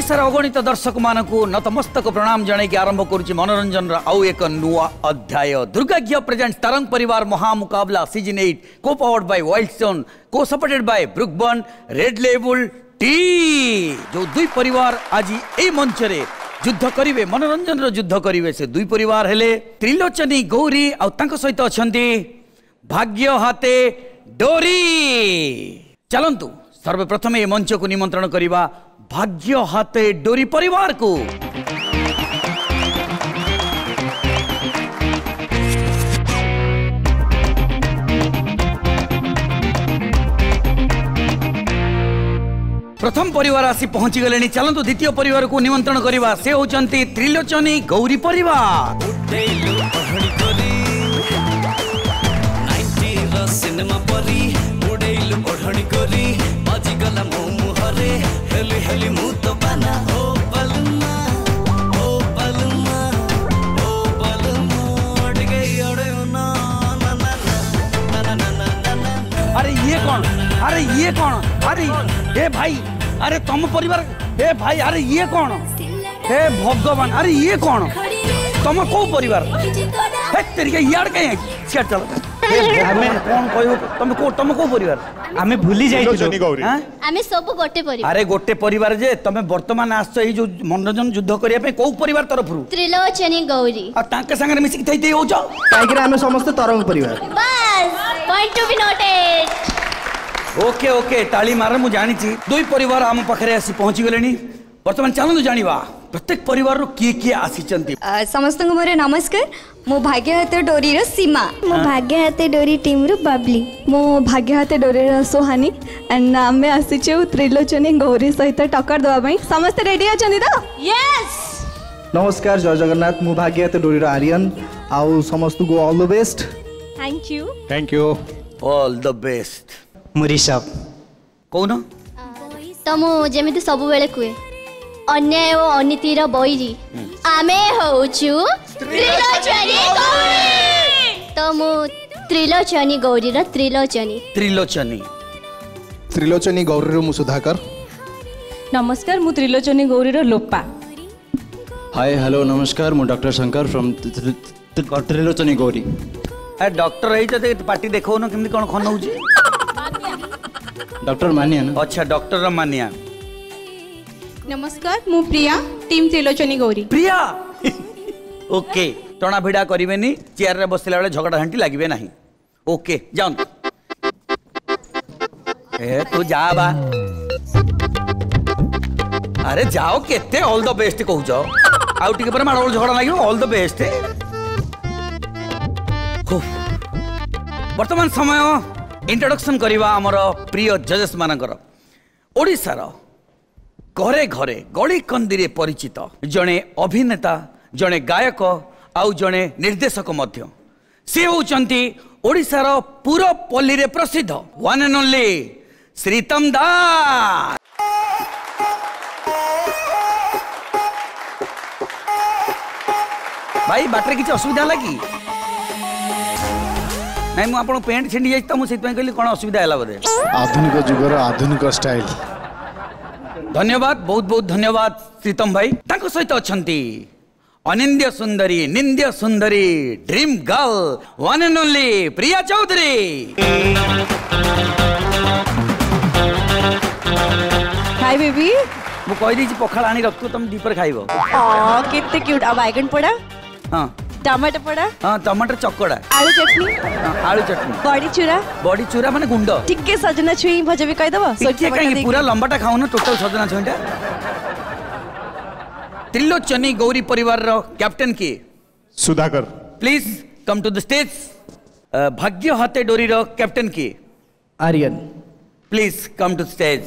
ओडिशार अगणित दर्शक मानकु नतमस्तक प्रणाम जणे की आरंभ करुछि मनोरंजन रा आउ एक नुआ अध्याय। दुर्गाज्ञ प्रेजेंट तरंग परिवार महामुकाबला सीजन 8 को powered by Wildstone co supported by Brooke Bond red label tea. जो दुई परिवार आज ए मंच रे युद्ध करिवे मनोरंजन रो युद्ध करिवे से दुई परिवार हेले त्रिलोचनी गौरी आ तांको सहित अछंती भाग्य हाते डोरी। चलंतु सर्वप्रथम ए मंच को निमंत्रण करिवा भाग्य हाते डोरी परिवार को। प्रथम परिवार आसी पहुंची गले। चलंतु द्वितीय परिवार को निमंत्रण करिवा से होचंती त्रिलोचनी गौरी परिवार। सिनेमा परी उड़ैलु ओढ़णी करी बाजी गला मो मुहरे हेली हेली मु तो बना ओ बलमा ओ बलमा ओ बलमा उड़ गई ओड़े ना ना ना ना ना ना ना। अरे ये कौन? अरे ये कौन? अरे ए भाई, अरे तुम परिवार ए भाई, अरे ये कौन? हे भगवान, अरे ये कौन? तुम को परिवार हे तेरी यार कहीं सियार चल हमें कौन कहू तुम को परिवार आमे भूली जाई आमे सब गोटे परिवार। अरे गोटे परिवार जे तमे वर्तमान आस ए जो मनोरंजन युद्ध करिया पे को परिवार तरफ रु त्रिलोचनी गौरी आ ताके संगे मिसिक थई थई होचो काहे आमे समस्त तरंग परिवार। बस point to be noted. Okay okay ताली मार मु जानि छी दुई परिवार हम पखरे आसी पहुंची गलेनी। वर्तमान चलनु जानिबा प्रत्येक परिवार रो किए आसीचंती। समस्त को मोरे नमस्कार। मो भाग्य हाते डोरी रो सीमा। मो भाग्य हाते डोरी टीम रो बबली। मो भाग्य हाते डोरी रो सोहानी एंड आमे आसीचो त्रिलोचनी गौरी सहित टक्कर दवा पई। समस्त रेडी अछंती तो? यस। नमस्कार जय जगन्नाथ। मो भाग्य हाते डोरी रो आर्यन आउ समस्त को all the best. Thank you. Thank you all the best. मुरीशब कोन तमु जेमिति सब बेले कुए अन्याय और अनीतिर बैरी आमे होचु त्रिलोचनी गौरी। तो मु त्रिलोचनी गौरी रा त्रिलोचनी गौरी रो मु सुधाकर। नमस्कार मु त्रिलोचनी गौरी रो लोपा। हाय हेलो नमस्कार मु डॉक्टर शंकर फ्रॉम त्रिलोचनी गौरी। ए डॉक्टर रही जते पार्टी देखो न केमि कोन खन होउची डॉक्टर मानिया ना। अच्छा डॉक्टर मानिया। नमस्कार मु प्रिया टीम त्रिलोचनी गौरी। प्रिया ओके टणा भिड़ा करिवेनी चेयर रे बसिला बेले झगड़ा घंटी लागिबे नाही। ओके जाओ ए तू जा बा। अरे जाओ केते ऑल द बेस्ट कहू जाओ आउ टिके पर माडोल झगड़ा लागिबो ऑल द बेस्ट। वर्तमान समय इंट्रोडक्शन करिवा हमर प्रिय जजेस मानकर। ओडिसा रो घरे घरे गली कंदी परिचित जड़े अभिनेता जड़े गायक आउ जड़े निर्देशक मध्य से होचंती ओडिशार पुरपल्ली रे प्रसिद्ध one and only Sritam Das. भाई बाटरे किसी असुविधा लगी नहीं मु आपन पेंट छिंडी जाई त मु सेत कहली कोन असुविधा हैला बोधे आधुनिक जुगर आधुनिक स्टाइल। धन्यवाद बहुत बहुत धन्यवाद श्रीतम भाई। ताको सहित अछंती अनिंद्य सुंदरी निंद्य सुंदरी dream girl one and only Priya Chaudhary. Hi baby मु कहि दी पखाल आनी रखतो तुम दीपर खाइबो। कितने क्यूट। अब बैगन पड़ा हां टमाटर पड़ा हां टमाटर चकड़ा आलू चटनी आलू चटनी बड़ी चूरा माने गुंड टिके सजना छुई भजा भी कहि दबो टिके पूरा लंबाटा खाऊ ना टोटल सजना छुईटा। त्रिलोचनी गौरी परिवार रो कैप्टन की Sudhakar please come to the stage. भाग्य हाते डोरी रो कैप्टन की Aryan please come to stage.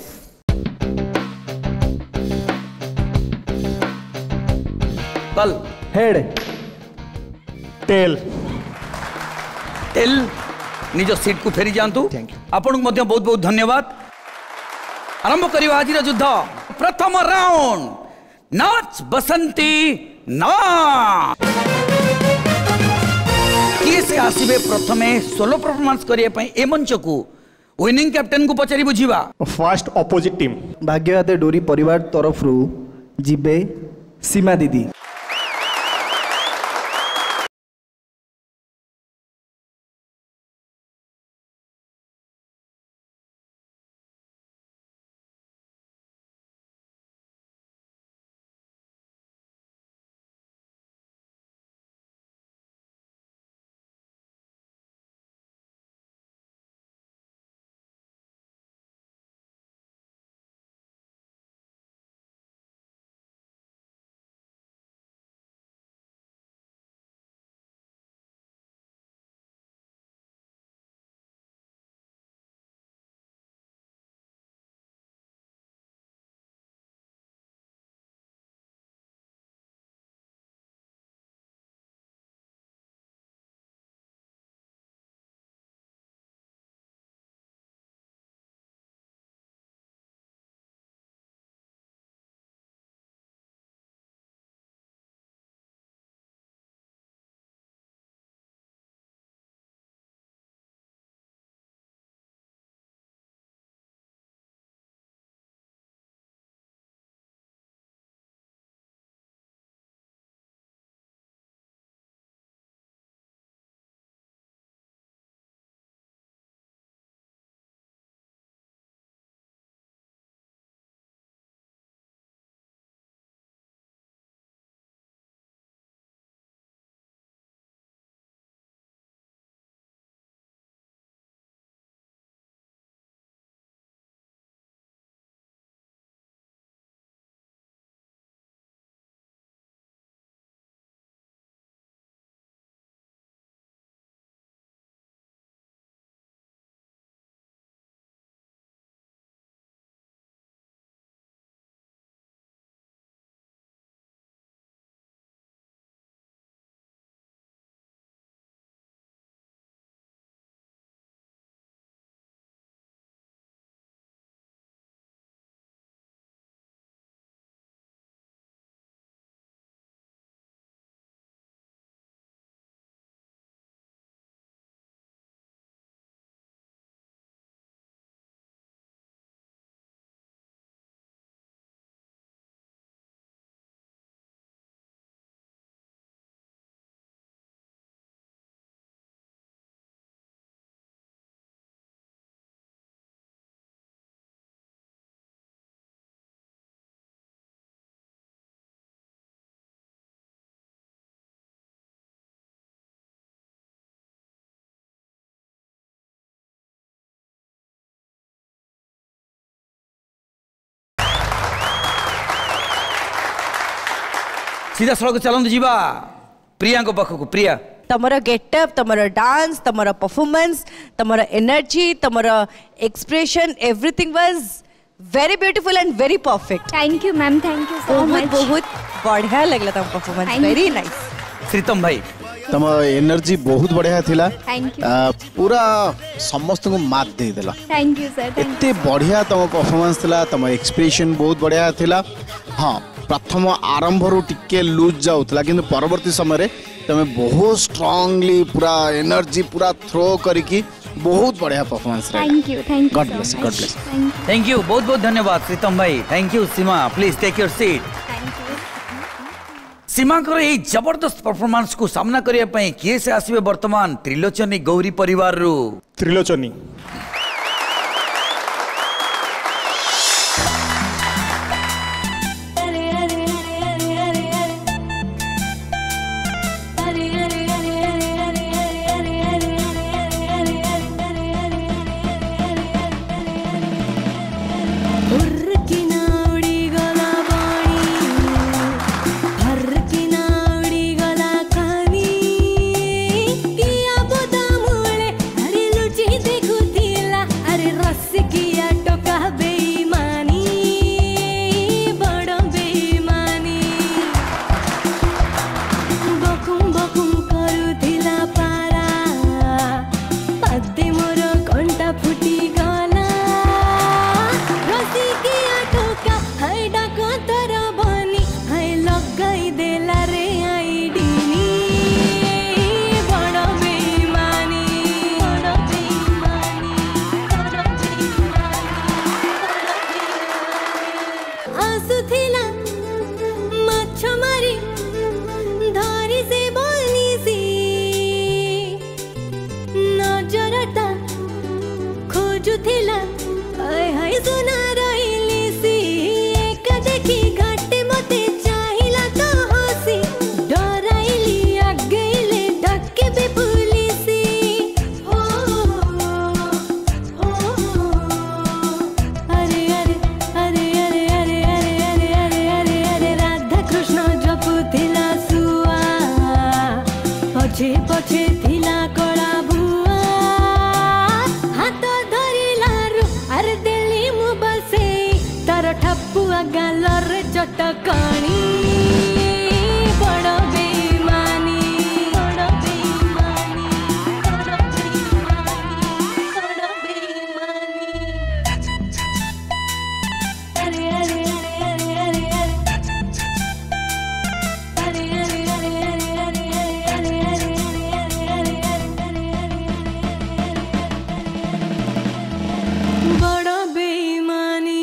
कल हेड टेल निज सीट को फेरी जातु। आपन को बहुत बहुत धन्यवाद। आरंभ करिवा आज युद्ध प्रथम राउंड नाच बसंती नाच। किए से आसीबे प्रथमे सोलो परफॉर्मेंस करिया पई ए मंच को विनिंग कैप्टन को पचारि बुझीबा। फर्स्ट ऑपोजिट टीम भाग्य हाते डोरी परिवार तरफ रु जीबे सीमा दीदी। सीधा सड़क चलते जीवा प्रिया को पाख को। प्रिया तमर गेटअप तमर डांस तमर परफॉर्मेंस तमर एनर्जी तमर expression everything was very beautiful and very perfect. Thank you ma'am, thank you so much. बहुत बढ़िया लगला तम परफॉर्मेंस, वेरी नाइस। श्रीतम भाई तम एनर्जी बहुत बढ़िया थिला, थैंक यू पूरा समस्त को मात दे देला। थैंक यू सर, एते बढ़िया तम परफॉर्मेंस थिला, तम एक्सप्रेशन बहुत बढ़िया थिला। हाँ प्रथम आरंभ रू टिके लूज जाउतला किंतु परवर्ती समय रे तमे बहुत स्ट्रांगली पूरा एनर्जी पूरा थ्रो करके बहुत बढ़िया परफॉर्मेंस रहा। Thank you, thank you, god bless, god bless. Thank you, बहुत बहुत धन्यवाद श्रीतम भाई। Thank you. Seema please take your seat. Seema को ये जबरदस्त परफॉर्मेंस को सामना करने पे किए से आसीबे वर्तमान त्रिलोचनी गौरी परिवार रू। त्रिलोचनी देखुती खोजुथिला हाय हाय सुना रहिली सी एक देखी घाटे मते चाहिला तो हसी डराइली आगेले धक्के भी पुलिसी हो अरे अरे अरे अरे अरे अरे अरे अरे अरे अरे राधा कृष्ण जपुथिला सुआ पछे पछे थिला कला भुआ हाथ धरिलारु अरे दिल्ली मु बसे तार ठपुआ गालर चटकणी बड़ बेईमानी बड़ बेईमानी बड़ बेईमानी बड़ बेईमानी अरे अरे अरे अरे अरे अरे अरे अरे अरे बड़ बेईमानी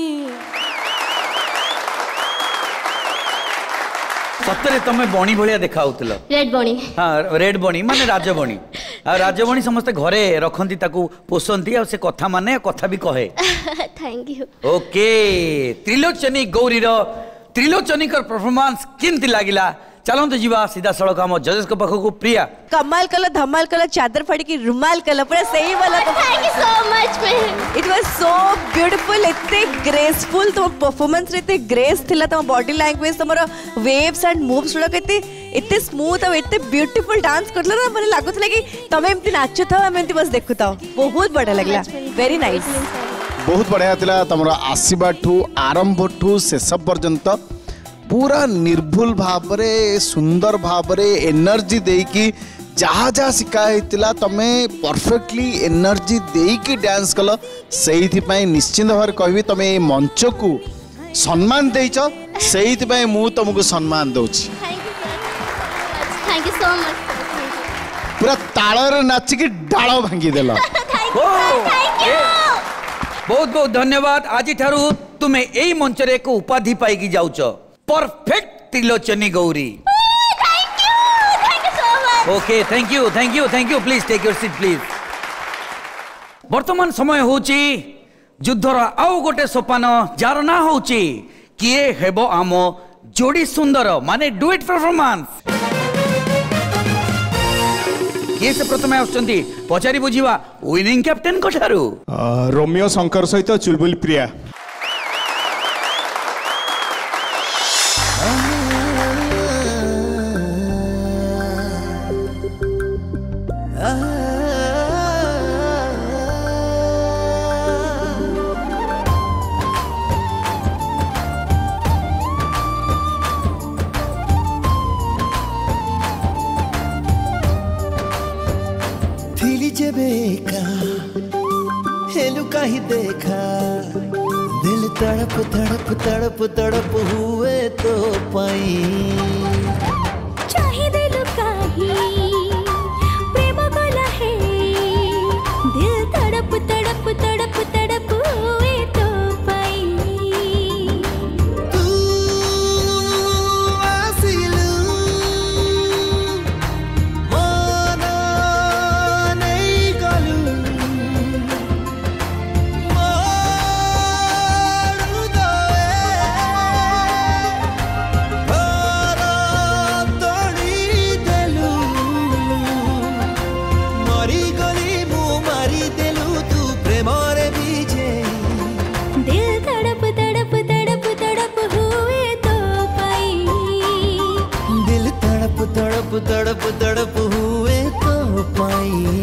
सतरे तमे बणी भलिया देखा होतलो रेड बणी हाँ रेड बणी माने राजबणी राजबणी समस्त घरे रखंती ताकू पोसंती आ से कथा माने कथा भी कहे thank you okay Trilochani Gauri रो त्रिलोचनी कर परफॉर्मेंस किंती लागिला चलो तो जीवा सीधा सड़क हम जजेस को पाखो को प्रिया कमाल कला धमाल कला चादर फाड़ी की रुमाल कला पूरा सही वाला thank you so much ma'am it was so beautiful इतने ग्रेसफुल तो परफॉर्मेंस रे इतने ग्रेस थिला तो बॉडी लैंग्वेज तमरो वेव्स एंड मूव्स गुडा केते इतने स्मूथ और इतने ब्यूटीफुल डांस करला ना मने लागुतला कि तमे एमती नाचो था हम एमती बस देखु था बहुत बढ़िया लगला वेरी नाइस बहुत बढ़िया थिला तमरो आसीबा ठू आरंभ ठू शेष पर्यंत पूरा निर्भुल भावरे सुंदर भावरे एनर्जी देकी जहाँ जहाँ शिखाइला तमे परफेक्टली एनर्जी देकी डांस कल से निश्चिंत भाव कहबी तमे ये मंच को सम्मान देइछ से मु तुमको सम्मान दूची थैंक यू सो मच पूरा ताଳରେ नाचिकी डाଳ भांगी देला बहुत बहुत धन्यवाद आज ठारू तुमे एई मंच रे एक उपाधि पाइकी जाउछ perfect Trilochani Gauri thank you so much okay thank you please take your seat please वर्तमान समय होची युद्धर आउ गोटे सोपान जार ना होची किए हेबो आम जोड़ी सुंदर माने डुएट परफॉर्मेंस किए से प्रथमे आछंती पचारी बुझीवा विनिंग कैप्टन को ठारू रोमियो शंकर सहित चुलबुल प्रिया ही देखा दिल तड़प तड़प तड़प तड़प हुए तो पाई चाहे दिल काही प्रेम गला है दिल तड़प तड़प तड़प तड़प हुए तो पाई तू आसिलू माना नहीं गलू तड़प तड़प हुए तो पाई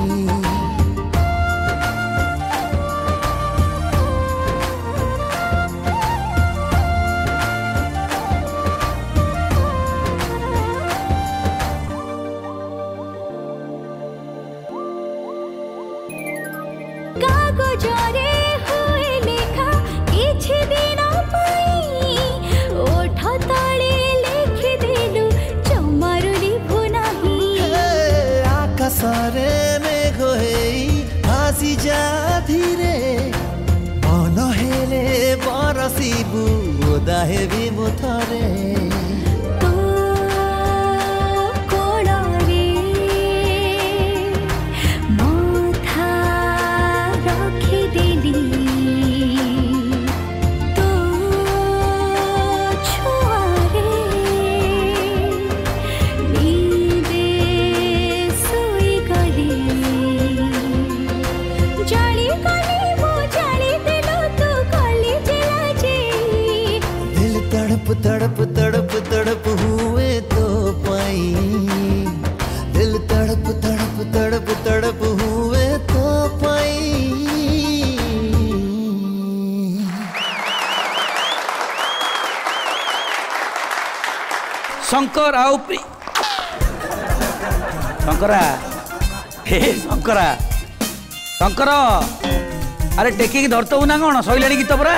कागजरे हुए लेखा किछि दिन पाई ओठ तळे लिखि देलु चमरुली भुनाही आकाशरे मेघ हेई भासी जा धीरे अनहेले बरसिबु ओदा हेबी मुथरे शंकर आउ शंकरा हे शंकरा शंकर अरे टेकिक धरतबु ना कौन सैलाणी गीत परा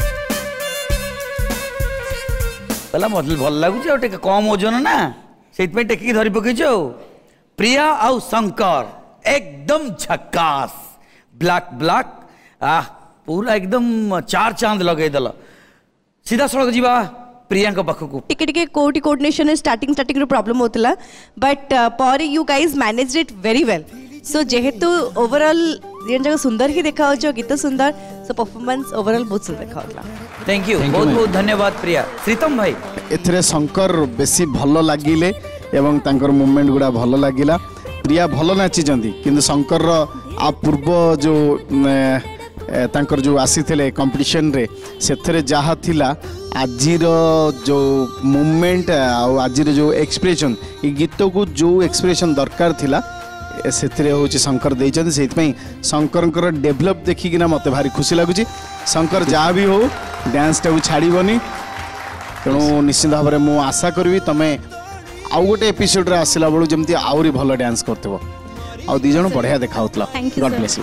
कहला मत भल लगुच कम ओजन ना से टेकिक धरी पकईच प्रिया आउ शंकर एकदम झक्कास ब्लैक ब्लैक पूरा एकदम चार चांद लगेदेल सीधा सड़क जीवा प्रियांका पाखकू टिके टिके कोटी कोऑर्डिनेशन स्टार्टिंग रो प्रॉब्लम होतला बट पर you guys managed it very well so जेहेतु ओवरऑल ये जगह सुंदर ही देखा हो गीत सुंदर सो परफॉर्मेंस ओवरऑल बहुत सुंदर देखा होतला थैंक यू बहुत बहुत धन्यवाद प्रिया श्रीतम भाई एथरे शंकर बेसी भल लागिले एवं तांकर मूवमेंट गुडा भल लागिला प्रिया भल नाचिजंती किंतु शंकर रो आ पूर्व जो तांकर जो आसीथिले कंपटीशन रे सेथरे जहा थिला आजिर जो मूवमेंट आजिर जो एक्सप्रेशन ये गीत को जो एक्सप्रेशन दरकार थिला सेथरे होची शंकर देइछन सेइतपई शंकरकर डेवलप देखिकिना मते भारी खुशी लागुची शंकर जहाँ भी हो डांस टाକୁ छाड़ीबनी तेणु निश्चित भाव में मु आशा करी तमें आउ गोटे एपिसोड रे आसिला बळु जेमती आउरी भलो डांस करथबो आ दी जण बढ़िया देखाउतला गॉड ब्लेस यू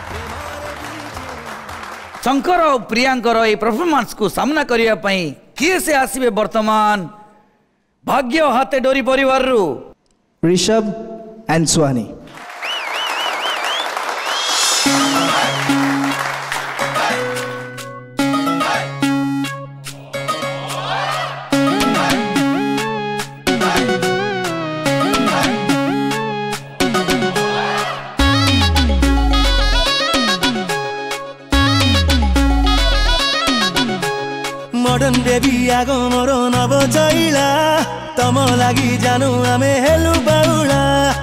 शंकर और प्रियांकर ये परफॉर्मेंस को सामना करने पई किए से आसीबे वर्तमान भाग्य हाथे डोरी परिवार रु ऋषभ एंड सुहानी मडर्न देवी आगो मोरो नव चैला तम लागि जानु आमे हेलु बाउला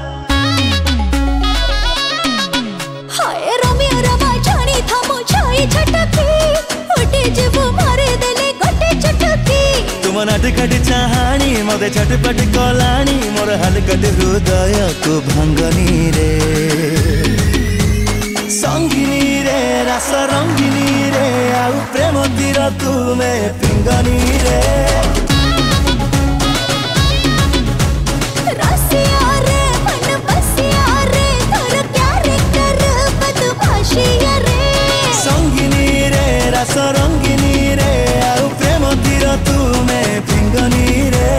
हाय रमिया रमा जानी थमो छाई छटकी उठे जेबो मारे देले गटे चटकी तुम नाटकट चाहानी मते छटपट कलानी मोर हलकट हृदय को भंगनी रे संगिनी रे रस रंगिनी रे आउ प्रेम तीर तुमे पिंगनी रे रसिया रे मन बसिया रे तोर कैरेक्टर बदमाशिया रे संगिनी रे रस रंगिनी रे आउ प्रेम तीर तुमे पिंगनी रे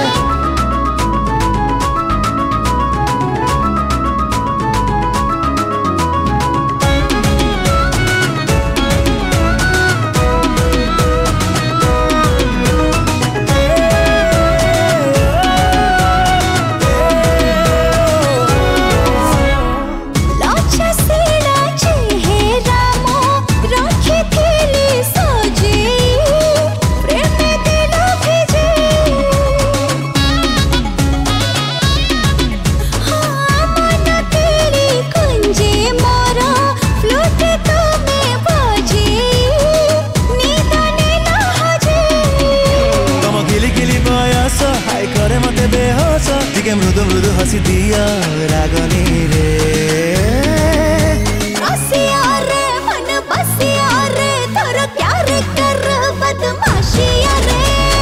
मृदु मृदु हसी दिया रागनी रे रसिया रे मन बसिया रे तोर कैरेक्टर बदमाशिया रे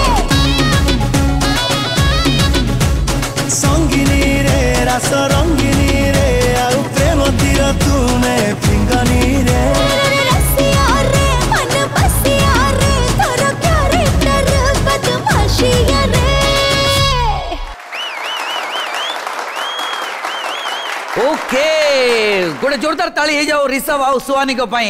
संगिनी रे रस रंगिनी रे आउ प्रेम तीर तुमे पिंगनी रे रसिया रे मन बसिया रे तोर कैरेक्टर बदमाशिया रे ओके गोटे जोरदार ताली हो जाओ ऋषभ आउ सुहानी को पाई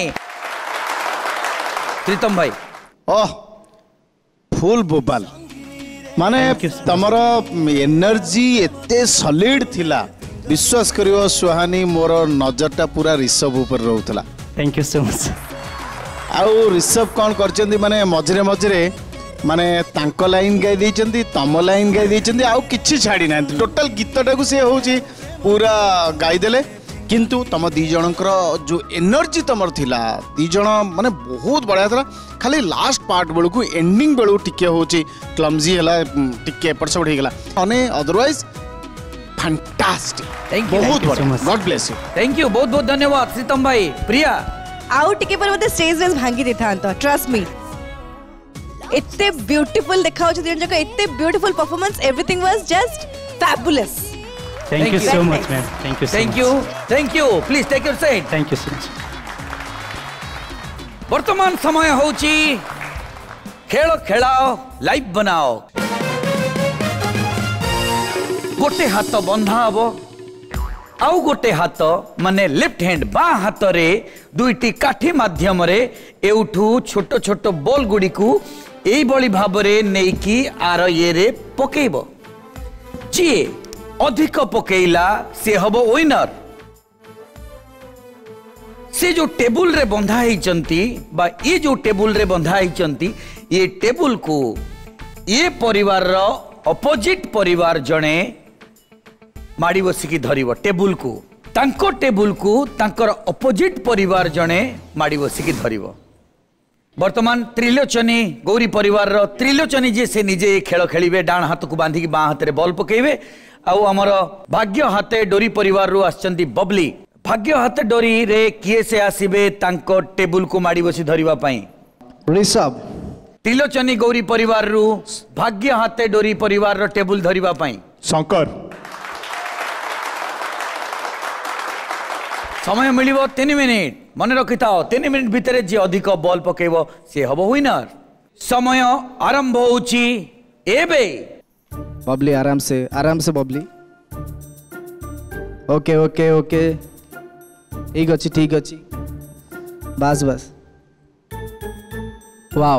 प्रीतम भाई ओह फुल बोबाल माने तमरो एनर्जी एते सॉलिड थिला विश्वास करियो सुहानी मोर नजरटा पूरा ऋषभ ऊपर रहउतला थैंक यू सो मच आउ ऋषभ कौन करचंदी माने मझरे मझरे माने तांको लाइन गाई देचंदी तम लाइन गाई देचंदी आउ किछि छाडी ना टोटल गीतटा को से होची पूरा गाई देले किंतु तम दी जनकर जो एनर्जी तमर थिला दी जन माने बहुत बढ़िया था खाली लास्ट पार्ट बेलू को एंडिंग बेलू टिके होची क्लमजी हला टिके एपट सेपट हे गला अने अदरवाइज फैंटास्टिक थैंक यू बहुत बढ़िया god bless you thank you बहुत बहुत धन्यवाद श्रीतम भाई प्रिया आउ टिके पर मते स्टेज रेस भांगी देथा तो ट्रस्ट मी एते ब्यूटीफुल देखा होछ तीन जक एते beautiful performance everything was just fabulous Thank you so much, ma'am. Thank you so Thank much. you. Thank you. Please take your seat. Thank you so much. वर्तमान समय होची खेल खेलाओ लाइव बनाओ गोटे हाथ बंधा हबो आउ गोटे हाथ माने लेफ्ट हैंड बा हाथ रे दुईटी काठी माध्यम रे एउठू छोट छोट बॉल गुडी को एई बळी भाबरे नेकी आर ये रे पकेइबो जी अधिक पकेइला से हबो विनर से जो टेबुल रे बंधा होइचंती बा ये जो टेबुल रे बंधा होइचंती ये टेबुल को ये परिवार रो अपोजिट परिवार जणे माड़ी बसिकी धरिबो टेबुल को तांको टेबुल को तांकर अपोजिट परिवार जणे माड़ी बसिकी धरिबो वर्तमान त्रिलोचनी गौरी परिवार रो त्रिलोचनी जे से निजे खेल खेलिबे डाण हाथ को बांधी बा हाथ रे बॉल पकेइबे आउ हमर भाग्य हाथे डोरी परिवार रो आछंती बबली भाग्य हाथ डोरी रे किए से आसीबे तांको टेबुल को माड़ी बसी धरिबा पई ऋषभ त्रिलोचनी गौरी परिवार रू भाग्य हाथे डोरी परिवार रो टेबुल धरिबा पई शंकर समय मिलिबो 3 मिनिट मन रखि थाओ 3 मिनिट भितरे जे अधिक बॉल पकेबो से हबो विनर समय आरंभ होउची एबे बबली आराम से बबली ओके ओके ओके ठीक अच्छी बस बस वाओ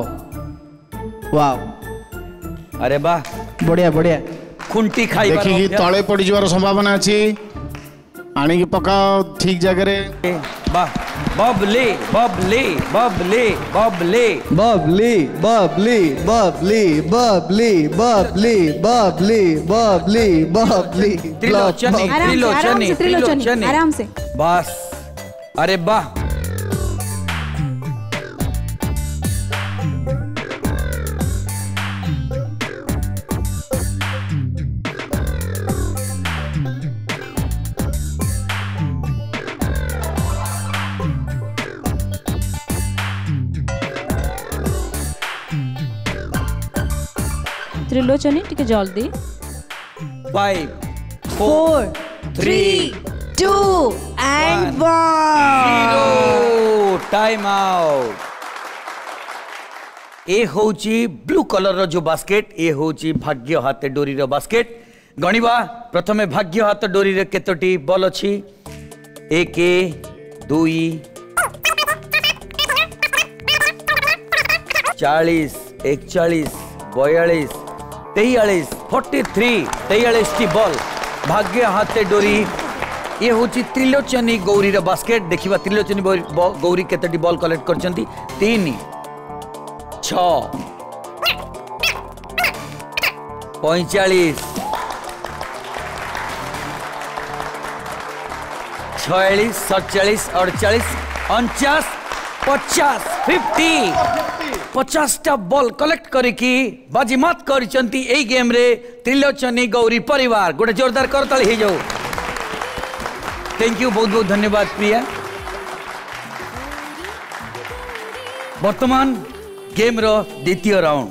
वाओ अरे वाह बढ़िया बढ़िया खुंटी खाई देखिए तले पड़ जवार संभावना अच्छी आनी की पकाओ ठीक जगह रे वाह बबली बबली बबली बबली बबली बबली बबली बबली बबली बबली बबली बबली त्रिलोचनी त्रिलोचनी त्रिलोचनी आराम से बस अरे वाह त्रिलोचनी टिके जल्दी 5 4 3 2 and 1 टाइम आउट ए होची ब्लू कलर रो जो बास्केट ए होची भाग्य हाथ डोरी रो बास्केट गणिबा प्रथमे भाग्य हाथ डोरी रे केतोटी बॉल अछि 1 2 40 41 42 43 43 43 टी बॉल भाग्य हाथे डोरी ये होची त्रिलोचनी गौरी रो बास्केट देखिबा त्रिलोचनी गौरी केतटी बॉल कलेक्ट करचंती 3 6 45 46 47 48 49 50 50 टा बॉल कलेक्ट करिकी बाजीमात करिसंती एई गेम रे त्रिलोचनी गौरी परिवार गोटे जोरदार करताली हे जाऊ थैंक यू बहुत बहुत धन्यवाद प्रिया वर्तमान गेम रो द्वितीय राउंड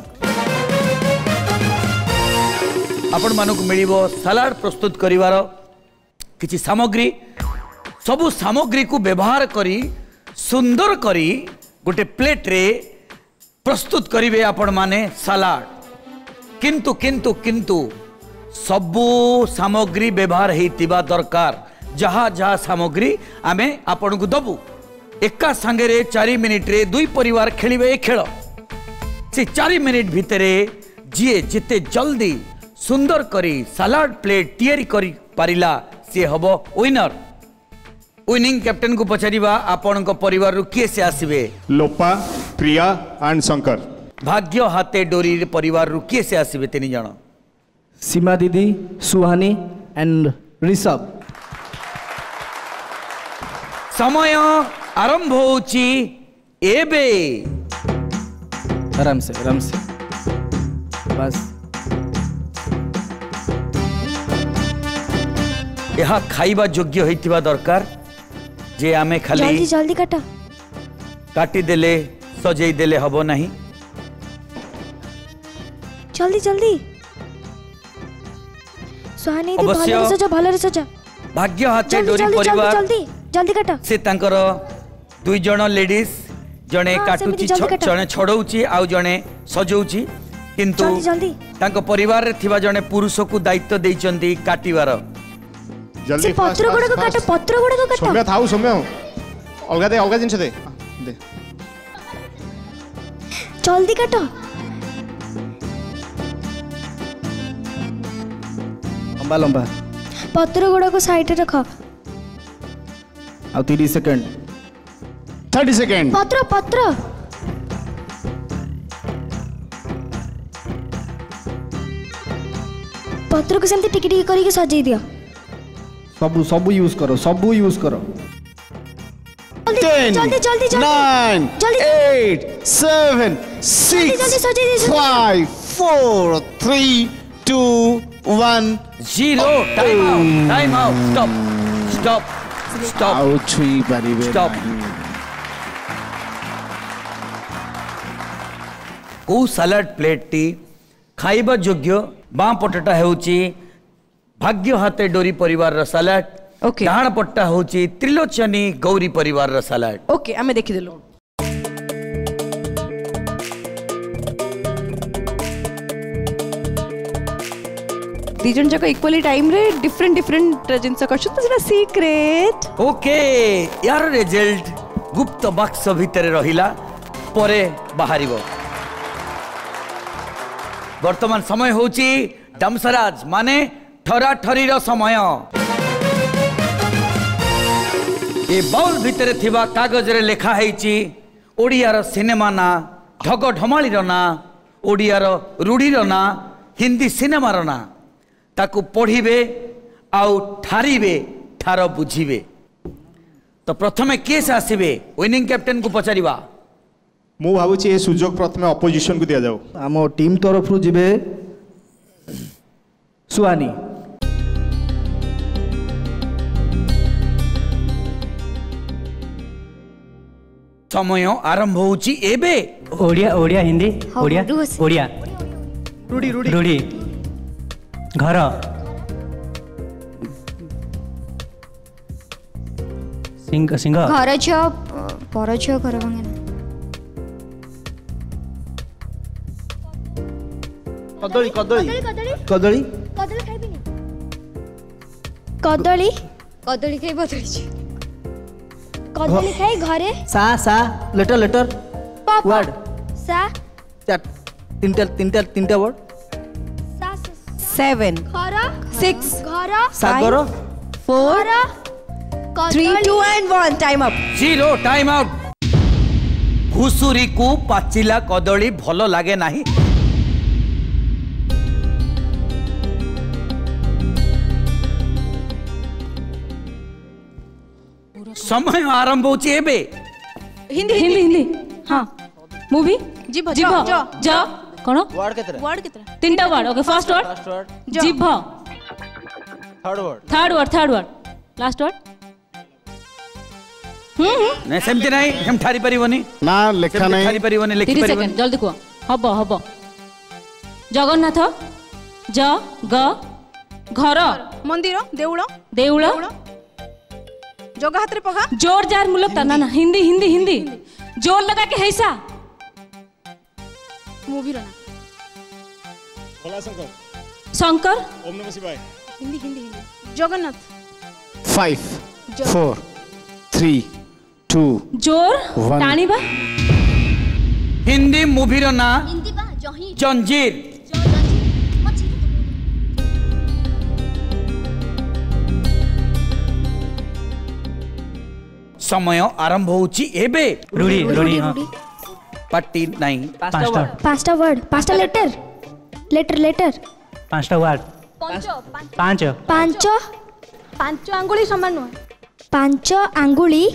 आपण मानक मिलिबो सलाड प्रस्तुत करिवार किछि सामग्री सबु सामग्री को व्यवहार करी सुंदर करी गोटे प्लेट रे प्रस्तुत करिवे आपण माने सलाड किंतु किंतु किंतु सबु सामग्री व्यवहार हेतिबा दरकार जहा जहा सामग्री आमे आपण को दबु एका संगे रे 4 मिनिट रे दुई परिवार खेलिबे ए खेल से 4 मिनिट भितरे जिए जिते जल्दी सुंदर करी सलाड प्लेट तैयारी करी पारिला से हबो विनर विनिंग कैप्टन को पचारिबा आपण को परिवार रु किए से आसीबे लोपा प्रिया एंड शंकर भाग्य हाथे डोरी परिवार रु किए से आसीबे 3 जण सीमा दीदी सुहानी एंड ऋषभ समय आरंभ होची एबे आराम से बस यह खाइबा योग्य होइतिबा दरकार जे आमे खाली जल्दी जल्दी काट काटी देले सजेई देले हबो नहीं जल्दी जल्दी सुहानी दी भलरे सजा भाग्य हाते जल्दी डोरी जल्दी परिवार जल्दी जल्दी काट से तांकर 2 जण लेडीज जणे हाँ, काटुची सेମିତି जल्दी काट। जणे छडौची आउ जणे सजौची किंतु जल्दी जल्दी तांको परिवार रे थिबा जणे पुरुष को दायित्व देइचंती काटिवार जल्दी से पत्र गुड़ा को काट पत्र गुड़ा को काट सौम्य थाउ सौम्य अलगा जिनस दे दे जल्दी काट लंबा लंबा पत्र गुड़ा को साइड रे रख आउ 30 सेकंड 30 सेकंड पत्र पत्र पत्र को सेमती टिकी टिकी करके सजाई दियो सब यूज करो सब यूज करो 10 जल्दी जल्दी 9 जल्दी 8 7 6 जल्दी सजाई दे 5 4 3 2 1 0 time out stop stop stop आउ छुई परिबे स्टॉप को सलाड प्लेट टी खाइबा योग्य बाँ पटटा हेउची भाग्य हाते डोरी परिवार रा सलाड ओके डाण पट्टा होची त्रिलोचनी गौरी परिवार रा सलाड ओके आमे देखि देलो दीजन जक इक्वली टाइम रे डिफरेंट डिफरेंट जिनस करछु तो सेटा सीक्रेट ओके यार रिजल्ट गुप्त बाक्स भितर रहिला परे बाहरिबो वर्तमान समय होची डमसराज माने ठरा ठरी रो समय ए बाउल भितर थिबा कागज रे लेखा हेची ओडियार सिनेमा ना ढग ढमाली रो ना ओडियार रूढ़ी रो ना हिंदी सिनेमा रो ना ताकू पढ़िबे आउ ठारिबे ठार बुझिबे तो प्रथमे केस आसीबे विनिंग कैप्टन को पचारिबा मु भाबुची ए सुजोग प्रथमे अपोजिशन को दिया जाऊ आम टीम तरफ रु जिबे सुहानी समय आरंभ होची एबे ओडिया ओडिया हिंदी हाँ, ओडिया रूस। ओडिया रूढ़ी रूढ़ी रूढ़ी घर सिंह सिंह घर छ पर छ घर भांगे कदली कदली कदली कदली खाइबिनी कदली कदली खाइ बदली छी कदली खाइ घरे सा लेटर लेटर पापा वर्ड सा तीनटा वर्ड सा 7 घर 6 घर सागर 4 3 2 and 1 time up 0 time out घुसुरी को पाचिला कदली भलो लागे नाही समय आरंभ होची एबे हिंदी हिंदी हिंदी हाँ मूवी जीभ जीभ ज कौन वर्ड केतरा वर्ड कितना तीनटा वर्ड ओके फर्स्ट वर्ड जीभ थर्ड वर्ड लास्ट वर्ड नहीं सेमती नहीं हम ठारी परिवनी ना लेखा नहीं ठारी परिवनी लिखि 30 परिवनी सेकंड जल्दी कुह हब हब जगन्नाथ ज ग घर मंदिर देउळ देउळ जगह हाथ रे पगा जोर जार मुलक तना ना हिंदी हिंदी हिंदी जोर लगा के हैसा मूवी रो ना भोला शंकर शंकर ओम नमः शिवाय हिंदी हिंदी हिंदी जगन्नाथ 5 4 3 2 जोर One. टाणीबा हिंदी मूवी रो ना हिंदी बा जही जंजीर समय आरंभ होची एबे रूढ़ी रूढ़ी हाँ पट्टी नहीं पांचटा वर्ड पांचटा लेटर लेटर लेटर पांचटा वर्ड पांच पांच पांच आंगुली समान नुह पांच आंगुली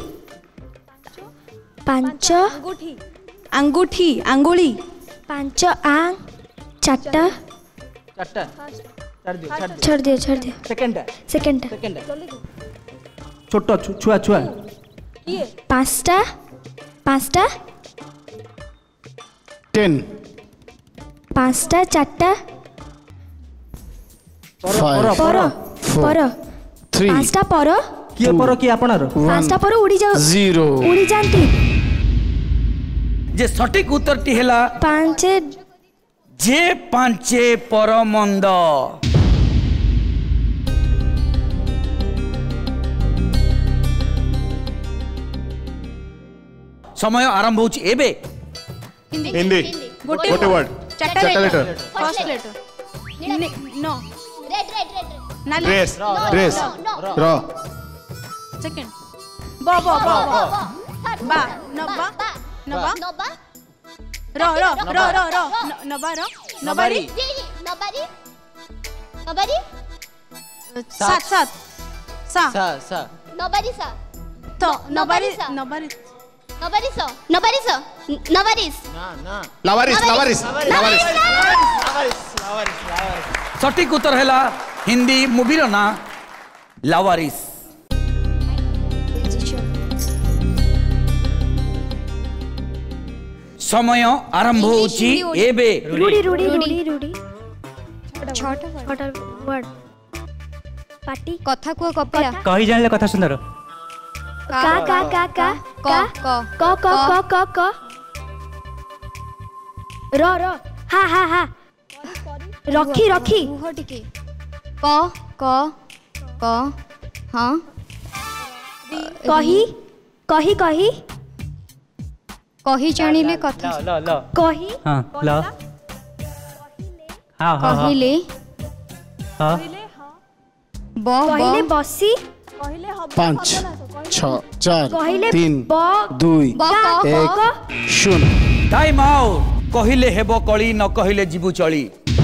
पांच अंगूठी अंगूठी आंगुली पांच आंग चारटा छाड़ दियो सेकंड छोट छुआ छुआ पांचटा 10 5टा 4टा Five, पर four, पर three, 5टा पर किए पर कि आपणार 5टा पर उड़ी जाओ zero. उड़ी जाती जे सठिक उत्तरटी हेला 5 जे पांचे पर मंद। समय आरंभ होची एबे। हिंदी गोटे वर्ड चारटा लेटर फर्स्ट लेटर नो ड्रेस ड्रेस र सेकंड बा बा बा बा नबा नबा र र र र र नबा र नबारी नबारी नबारी सात सात सा सा नबारी सा तो नबारी नबारी नबारिस नबारिस नबारिस लावारिस लावारिस लावारिस सठिक उत्तर हेला हिंदी मूवीर ना लावारिस। समय आरंभ होची एबे। रूडी रूडी रूडी रूडी छोटा वर्ड पाटी कथा को कपिला कही जानले कथा सुंदर का का का का का क क क क क र र हा हा हा रखी रखी मुह टिके क क क हां कही कही कही कही जानिले कथा ल ल कही हां ल हां हां कहिले हां ब कहले बसी 5 6 4 कहले 3 ब 2 क 1 0। Time out. कहिले हेबो कली न कहिले जीवु चली।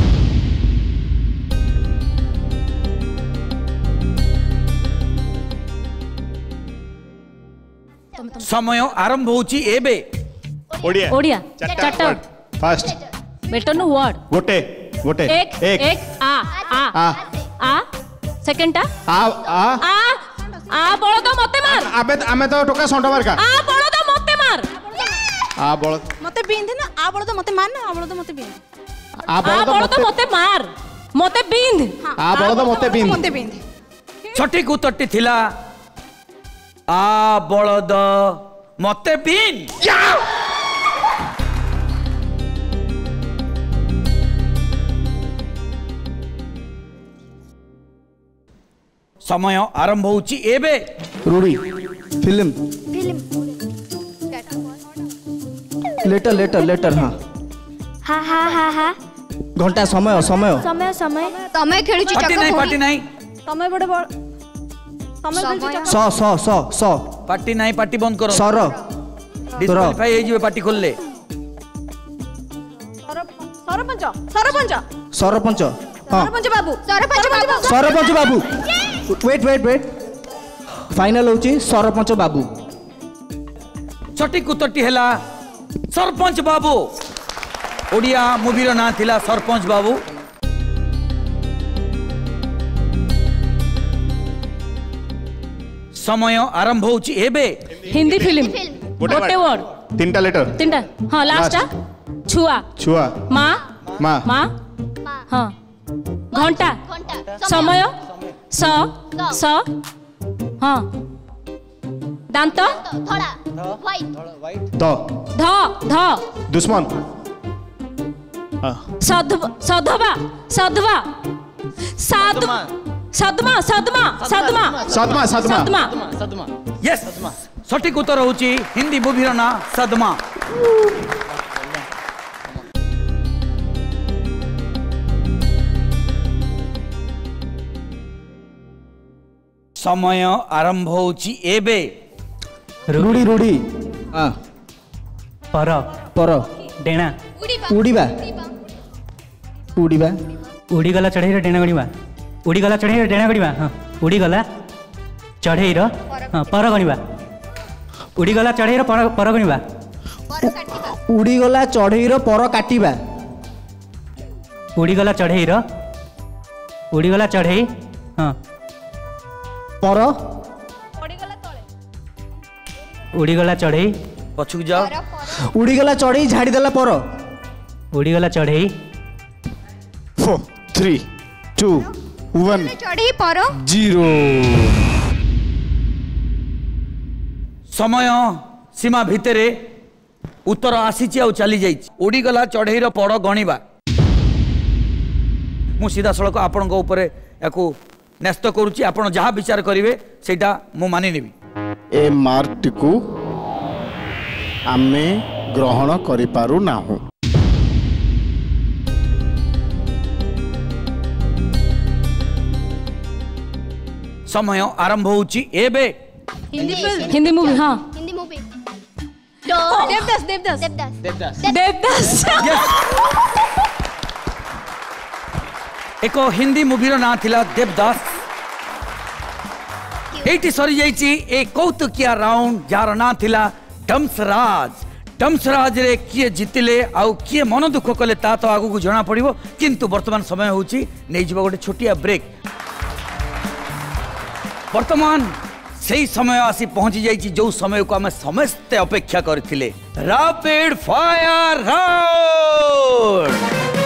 समय आरंभ होची एबे। ओडिया ओडिया चारटा चारटा फर्स्ट बेटर नो वर्ड गोटे गोटे एक एक आ सेकंड टा आ बळद मते मार आमे तो टोका संड मार का आ बळद मते मार आ बळद मते बिंध ना आ बळद मते मान ना आ बळद मते बिंध आ आ बळद बळद मते मार मते बिंध आ बळद मते बिंध मते बिंध सठिक उत्तरटी थिला आ बळद मते बिंध। समय आरंभ होची एबे। रूडी फिल्म लेटर लेटर लेटर हाँ हा हा हा हा घंटा समय समय समय समय तमे खेलुची पार्टी नहीं तमे बडे बड़ तमे खेलुची स स स स पार्टी नहीं पार्टी बंद करो। सर डिस्क्वालीफाई हे जिवे पार्टी खोलले। सरपंच सरपंच सरपंच हाँ सरपंच बाबू सरपंच बाबू वेट वेट वेट फाइनल होची सरपंच बाबू। सठिक उत्तरटी हेला सरपंच बाबू। ओडिया मूवीर ना थिला सरपंच बाबू। समय आरंभ होची एबे। हिंदी फिल्म गोटे वर्ड तीनटा लेटर तीनटा हां लास्ट छुआ छुआ मां मां मां हां घंटा समय स स हां दांत थोड़ा व्हाइट द ध ध दुश्मन सधवा सधवा सधवा सदमा सदमा सदमा सदमा सदमा सदमा यस सठिक उत्तर होची हिंदी मूवीर ना सदमा। समय आरंभ होची एबे। रूडी रूडी हाँ पर पर डेणा उड़ीबा उड़ीबा उड़ीगला चढ़ेई डेणा गणिबा उड़ीगला चढ़ेई डेणा गणिबा हाँ उड़ीगला चढ़ेई हाँ पर गणिबा उड़ीगला चढ़ेई पर गणिबा उड़ीगला चढ़ेईर पर काटिबा उड़ीगला चढ़ेई हाँ पर उड़ीगला चढ़ेई पछुक जाओ। उड़ीगला चढ़ेई झाड़ी देला पर उड़ीगला चढ़ेई 4 3 2 1 चढ़ी पर 0 समय सीमा भितर उत्तर आसीची आ चली जाई उड़ीगला चढ़ईर पड़ गणिबा मु सीधा सड़क आपण याकू न्यस्त करुच्ची आपण जहाँ विचार करेंगे सेटा मु मानि नेबी ए मार्क टिकू आमे ग्रहण करि पारु नाहु समय आरंभ होची एबे हिंदी मूवी हाँ हिंदी मूवी देवदास देवदास देवदास देवदास एक हिंदी मूवीर ना थिला देवदास एटी सरी जाइची ए कौतुकिया राउंड जार ना थिला डम्सराज रे किए जितिले आउ किए मन दुख कले ता तो आगु को जना पड़िबो किंतु वर्तमान समय होची नै जिबा गोटे छोटिया ब्रेक वर्तमान सही समय आसी पहुंची जाइची जो समय को आम समस्ते अपेक्षा करथिले रैपिड फायर राउंड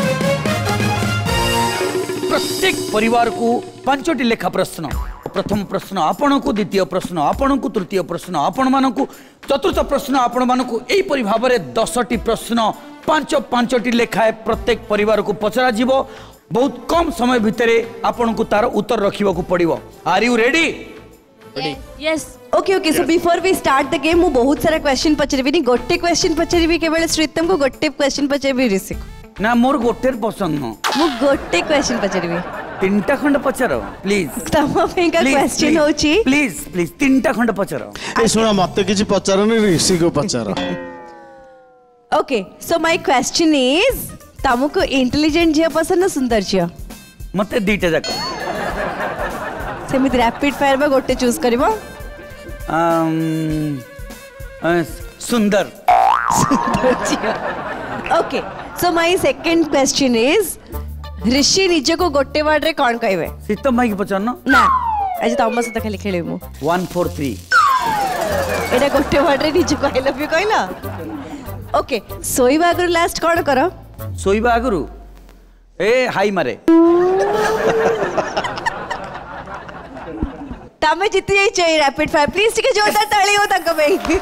प्रत्येक परिवार को 5टी लेखा प्रश्न प्रथम प्रश्न आपण को द्वितीय प्रश्न आपण को तृतीय प्रश्न आपण मान को चतुर्थ प्रश्न आपण मान को एही परि भाव में 10टी प्रश्न 5-5टी लेखाए प्रत्येक परिवार को पचरा जीवो बहुत कम समय भितर आपण को तार उत्तर रखिबा को पड़िबो are you ready yes okay okay so before we start the game मु बहुत सारा क्वेश्चन पचरबी नि गोटे क्वेश्चन पचरबी केवल श्रीतम को गोटे क्वेश्चन पचरबी ऋषि ना मोर गोटे पसंद न मु गोटे क्वेश्चन पचरबी 3टा खंड पचार प्लीज तम फेंका क्वेश्चन होची प्लीज प्लीज 3टा खंड पचार ए सुना मते किछि पचारनी ऋषि को पचार okay so my question is तमको इंटेलिजेंट झिया पसंद सुंदर झिया मते दीटा जाक सेमित रैपिड फायर बा गोटे चूज करबो सुंदर okay so my second question is Rishi निज को गोटे वर्ड रे कोन कहबे सीतम भाई के पचारन ना आज तम सहित खाली खेलेबो 1 4 3 एटा गोटे वर्ड रे निज को आई लव यू कहला ओके सोईबा आगु लास्ट कोन करो सोईबा आगु ए हाई मारे तमे जीती जाई चाहिए रैपिड फायर प्लीज टिके जोरदार ताली हो तक पे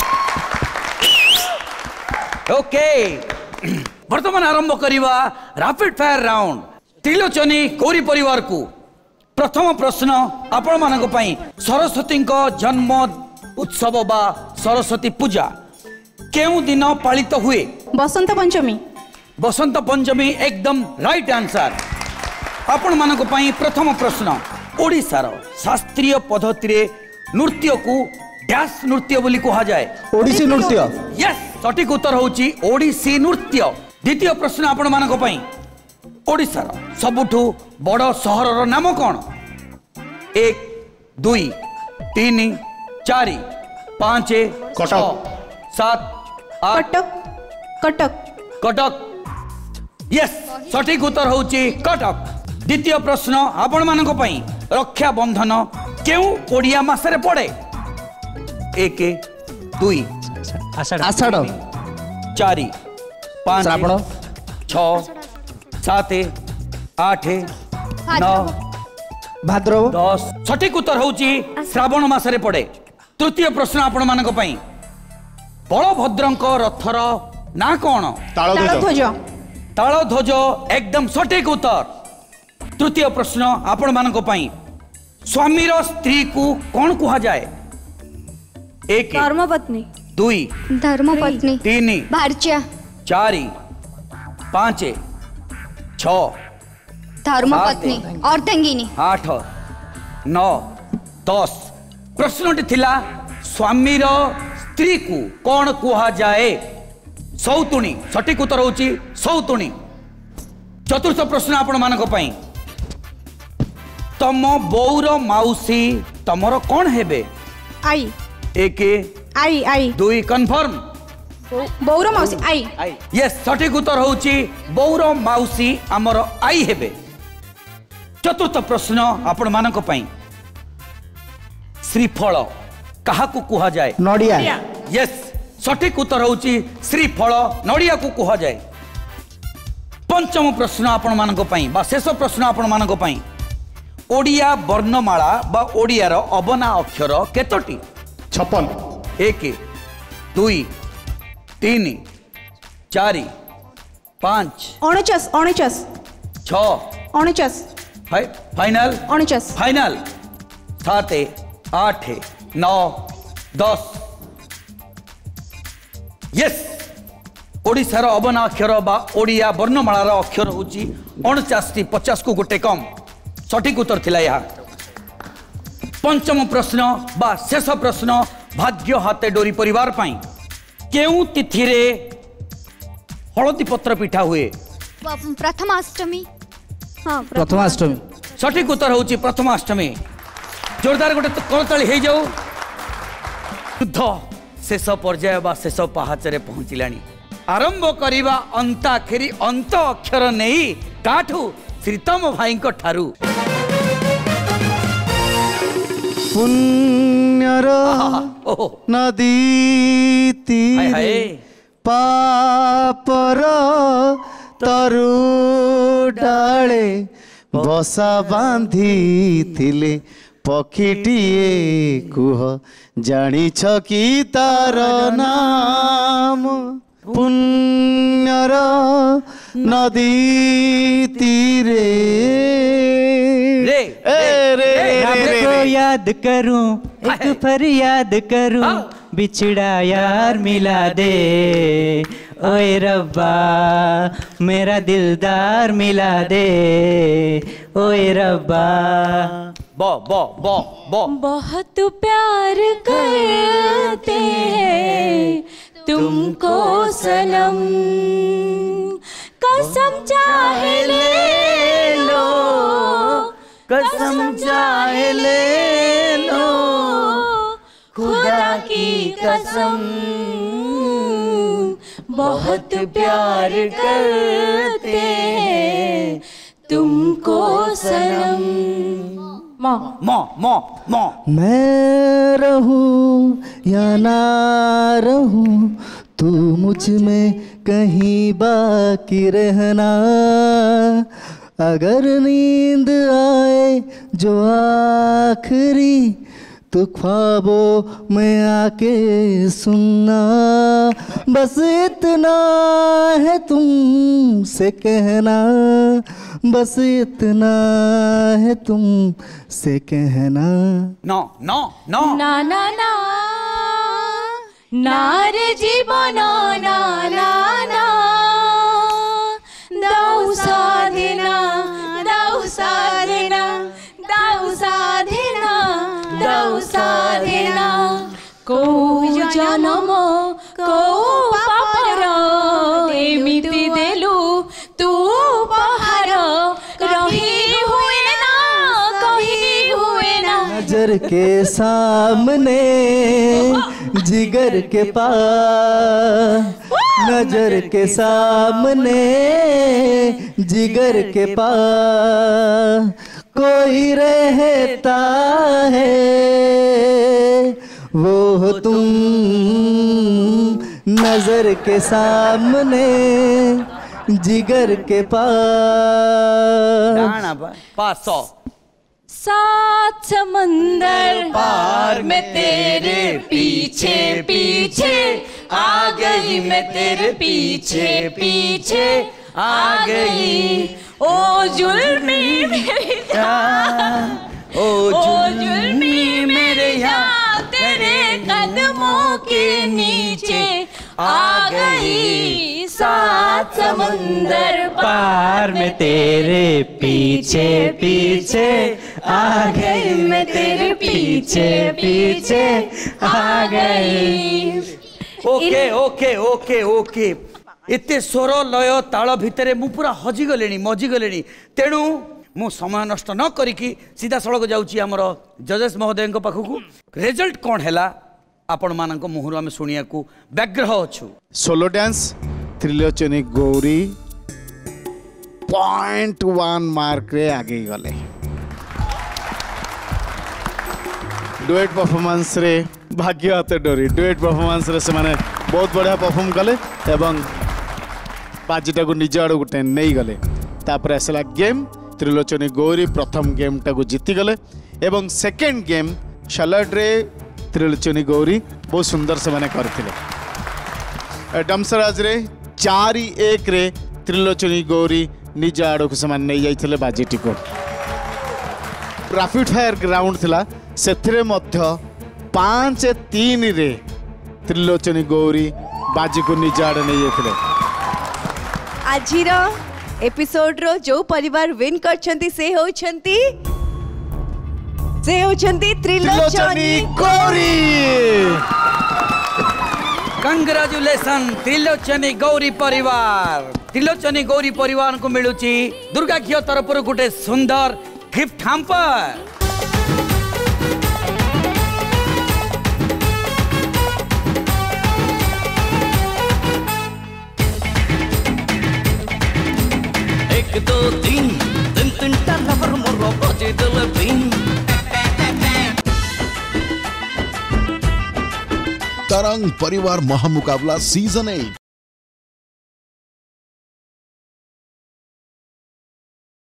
ओके वर्तमान आरंभ करिवा रैपिड फायर राउंड त्रिलोचनी कोरी परिवार को प्रथम प्रश्न आपण मानक पई सरस्वती को जन्म उत्सव बा सरस्वती पूजा केउ दिन पालित हुए बसंत पंचमी बसंत पंचमी एकदम राइट आंसर आपण मानक पई प्रथम प्रश्न ओडिशार शास्त्रीय पद्धति रे नृत्य को डैश नृत्य बोली कहा जाए ओडिसी नृत्य यस सटीक उत्तर होची ओडिसी नृत्य द्वितीय प्रश्न आपण मानक पई ओडिशार सबुठु बड़ सहरर नाम कौन 1 2 3 4 5 6 7 8 कटक कटक यस सटीक उत्तर होची कटक द्वितीय प्रश्न आपण मानक पई रक्षा बंधन केउ ओडिया मासरे पड़े 1 2 आषाढ़ 4 5 श्रावण 6 7 8 9 भाद्रव 10 सटीक उत्तर होची श्रावण मासरे पड़े तृतीय प्रश्न आपण मानक पई बलभद्रंक रथर ना कौन तालध्वज तालध्वज एकदम सटीक उत्तर तृतीय प्रश्न आपण मानक पई स्वामीर स्त्री को कौन कहा जाए 1 धर्मपत्नी 2 धर्मपत्नी 3 भारच्या 4 5 6 धर्मपत्नी अर्धांगिनी 8 9 10 प्रश्नटी थिला स्वामीर स्त्री को कौन कहा जाए सौतुणी सटीक उत्तर होची सौतुणी चतुर्थ प्रश्न आपण मानक पई तम बौर माउसी तमर कौन हेबे आई 1 आई आई 2 कन्फर्म बौर मौसी आई यस सटीक उत्तर होची बौर माउसी आमर आई हेबे चतुर्थ प्रश्न आपण मानक पई श्रीफल कहा को कहा जाए नडिया यस सटीक उत्तर होची श्रीफल नडिया को कहा जाए पंचम प्रश्न आपण मानक पई बा शेष प्रश्न आपण मानक पई ओडिया वर्णमाला बा ओडिया रो अबना अक्षर केतोटी 56 1 2 3 4 5 49 49 6 49 फाइनल 49 फाइनल 7 8 9 10 यस ओडिशार अबना अक्षर बा ओडिया वर्णमालार अक्षर होची 49 50 को गोटे कम सठिक उत्तर थिला यह पंचम प्रश्न बा शेष प्रश्न भाग्य हाते डोरी परिवार पाई केउ तिथि रे हळदी पत्र पिठा हुए प्रथमाष्टमी हाँ प्रथमाष्टमी सठिक उत्तर होची प्रथमाष्टमी जोरदार गोटे करताली हे जाऊ युद्ध शेष पर्याय बा शेष पहाचरे पहुंचलानी आरंभ करिबा अंताक्षरी अंत अक्षर नहीं काठू श्रीतम भाई ठारू पुण्यर नदी तीरे पापर तरु डाले बसा बांधी थिले पक्षीटिए कुह जानिछ कि तार नाम पुण्यर नदी तीरे को याद करूं एक फरियाद करूं बिछड़ा यार मिला दे ओए रब्बा मेरा दिलदार मिला दे ओए रब्बा बो बो बो बो बहुत प्यार करते हैं तुमको सनम कसम चाहे ले लो कसम चाहे ले लो खुदा की कसम बहुत प्यार करते हैं तुमको सनम माँ माँ माँ माँ मैं रहूं या ना रहूं तू मुझ में कहीं बाकी रहना अगर नींद आए जो आखिरी तो ख्वाबों में आके सुनना बस इतना है तुमसे कहना बस इतना है तुमसे कहना नो नो नो ना ना ना ना रे जीवन ना ना ना दाऊ साधना दाऊ साधना दाऊ साधना दाऊ साधना को जन्म को पापर एमिति देलु तू पहाड़ रही हुए ना कहीं हुए ना नजर के सामने जिगर के पास नजर के सामने जिगर के पास कोई रहता है वो तुम नजर के सामने जिगर के पास सात समंदर पार में तेरे पीछे पीछे आ गई मैं तेरे पीछे पीछे आ गई ओ जुल्मी मेरे जान ओ जुल्मी मेरे यहाँ तेरे कदमों के नीचे आ गई सात समंदर पार में तेरे पीछे पीछे आ गई मैं तेरे पीछे पीछे आ गई ओके ओके ओके ओके एते स्वर लय ताल भितर मु पूरा हजिगले मजिगले तेणु मु समय नष्ट न करिकी सीधा सड़क जाऊँगी आमर जजेस महोदय पाखक रिजल्ट कौन है आपण मान मुहर आम शुणा व्याग्रह अच्छु solo dance Trilochani Gauri 0.1 mark रे आगे गले डुएट परफॉर्मेंस रे भाग्य हाथ डोरी डुएट परफॉर्मेंस रे से माने बहुत बढ़िया परफॉर्म कले एवं बाजीटा को निज आड़ गोटे नहीं गले तापर आसला गेम त्रिलोचनी गौरी प्रथम गेम टाको जीति गले एवं सेकेंड गेम सैलड रे त्रिलोचनी गौरी बहुत सुंदर से माने करथिले डमसराज रे 4-1 रे त्रिलोचनी गौरी निज आड़ को से नहीं जाइथिले बाजीटी को रैपिड फायर ग्राउंड थिला सेथिरे मध्य 5-3 रे त्रिलोचनी गौरी बाजी को निज आड़ नहीं जाइथिले आजिर एपिसोड रो जो परिवार विन करछंती से होछंती त्रिलोचनी गौरी कंग्रेचुलेशन त्रिलोचनी गौरी परिवार को मिलुची दुर्गा घियो तरफ गोटे सुंदर गिफ्ट हैम्पर। एक दो तीन तीन तीन टावर मोर बजे दिल बीन तरंग परिवार महामुकाबला सीजन 8